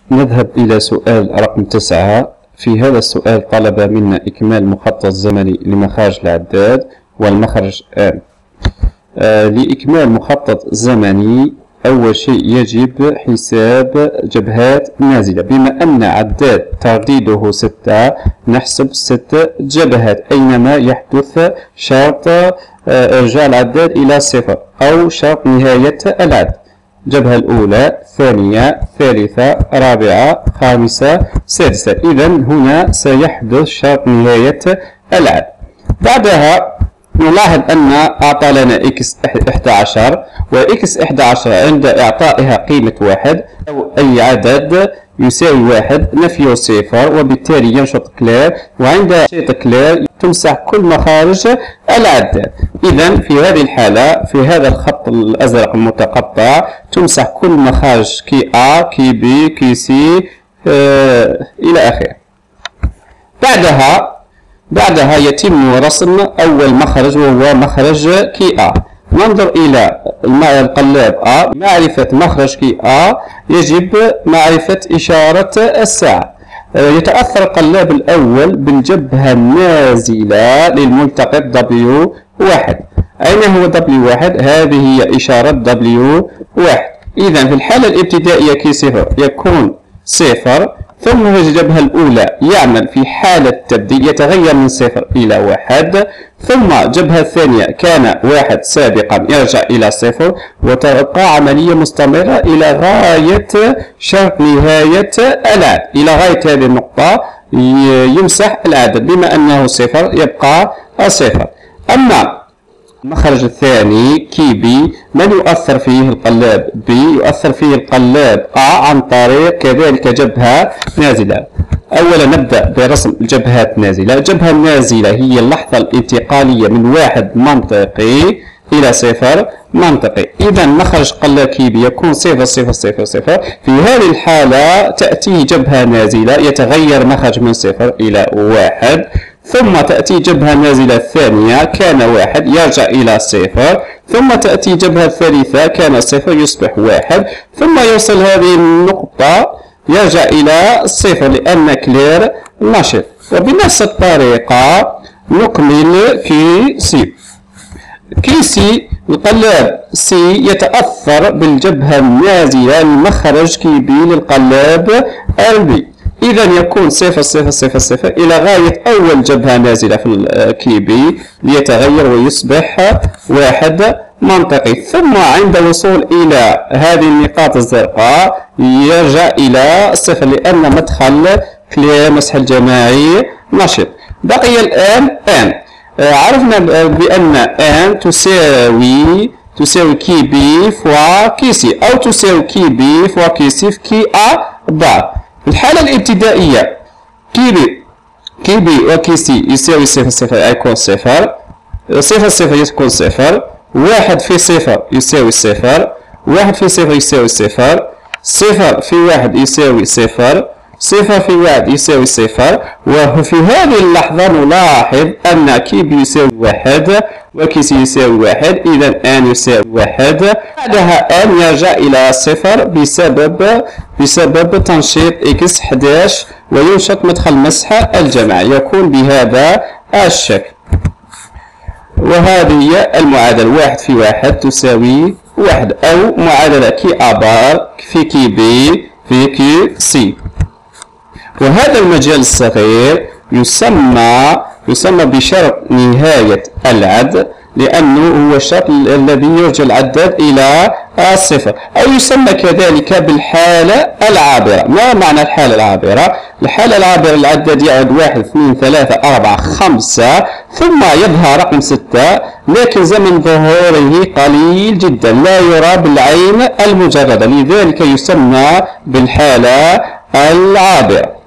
نذهب إلى سؤال رقم 9. في هذا السؤال طلب منا إكمال مخطط زمني لمخارج العداد والمخرج آن. لإكمال مخطط زمني أول شيء يجب حساب جبهات نازلة. بما أن عداد ترديده 6 نحسب 6 جبهات أينما يحدث شرط إرجاع العداد إلى 0 أو شرط نهاية العد. الجبهة الأولى، الثانية، الثالثة، الرابعة، الخامسة، السادسة. إذن هنا سيحدث شرط نهاية العد. بعدها نلاحظ أن أعطى لنا x 11 و x 11 عند إعطائها قيمة 1 أو أي عدد يساوي 1 نفيه 0 وبالتالي ينشط كلير، وعند نشاط كلير تمسح كل مخارج العداد. إذا في هذه الحالة في هذا الخط الأزرق المتقطع تمسح كل مخارج كي A كي B كي C إلى آخره. بعدها يتم رسم أول مخرج وهو مخرج كي A. ننظر إلى القلاب A. معرفة مخرج كي A يجب معرفة إشارة الساعة. يتأثر القلاب الأول بالجبهة النازلة للملتقط W1. أين هو W1؟ هذه هي إشارة W1. إذا في الحالة الابتدائية كي 0 يكون 0، ثم الجبهة الأولى يعمل في حالة التبديل يتغير من 0 إلى 1، ثم الجبهة الثانية كان 1 سابقا يرجع إلى 0، وتبقى عملية مستمرة إلى غاية شرط نهاية العد. إلى غاية هذه النقطة يمسح العدد، بما أنه 0 يبقى 0. أما المخرج الثاني كي بي من يؤثر فيه القلاب B؟ يؤثر فيه القلاب A عن طريق كذلك جبهة نازلة. أولا نبدأ برسم الجبهات النازلة. الجبهة النازلة هي اللحظة الانتقالية من 1 منطقي إلى 0 منطقي. إذا مخرج قلاب كي بي يكون 0 0 0 0. في هذه الحالة تأتي جبهة نازلة يتغير مخرج من 0 إلى 1، ثم تأتي جبهة نازلة الثانية كان 1 يرجع إلى 0، ثم تأتي جبهة الثالثة كان 0 يصبح 1، ثم يوصل هذه النقطة يرجع إلى 0 لأن كلير نشط. وبنفس الطريقة نكمل كي سي. كي سي القلاب سي يتأثر بالجبهة النازلة المخرج كي بي للقلاب البي. إذا يكون 0 0 0 0 إلى غاية أول جبهة نازلة في الكي بي ليتغير ويصبح 1 منطقي، ثم عند الوصول إلى هذه النقاط الزرقاء يرجع إلى 0 لأن مدخل كلير مسح الجماعي نشط. بقي الآن آن. عرفنا بأن آن تساوي كي بي فوا كي سي، أو تساوي كي بي فوا كي سي في كي A بار. في الحالة الابتدائية كي بي وكي سي يساوي 0 0 يكون 0 0 0 يكون 0 1 في 0 يساوي 0 1 في 0 يساوي 0 0 في 1 يساوي 0 0 في 1 يساوي 0. وفي هذه اللحظة نلاحظ أن كي بي يساوي 1 وكي سي يساوي 1، إذا آن يساوي 1. بعدها آن يرجع إلى 0 بسبب تنشيط إكس 11 وينشط مدخل مسح الجمع. يكون بهذا الشكل. وهذه هي المعادلة 1 في 1 تساوي 1، أو معادلة كي A بار في كي بي في كي سي. وهذا المجال الصغير يسمى بشرط نهاية العد، لأنه هو الشرط الذي يرجع العداد إلى 0، أو يسمى كذلك بالحالة العابرة. ما معنى الحالة العابرة؟ الحالة العابرة العداد يعد 1 2 3 4 5 ثم يظهر رقم 6، لكن زمن ظهوره قليل جدا لا يرى بالعين المجردة، لذلك يسمى بالحالة العابرة.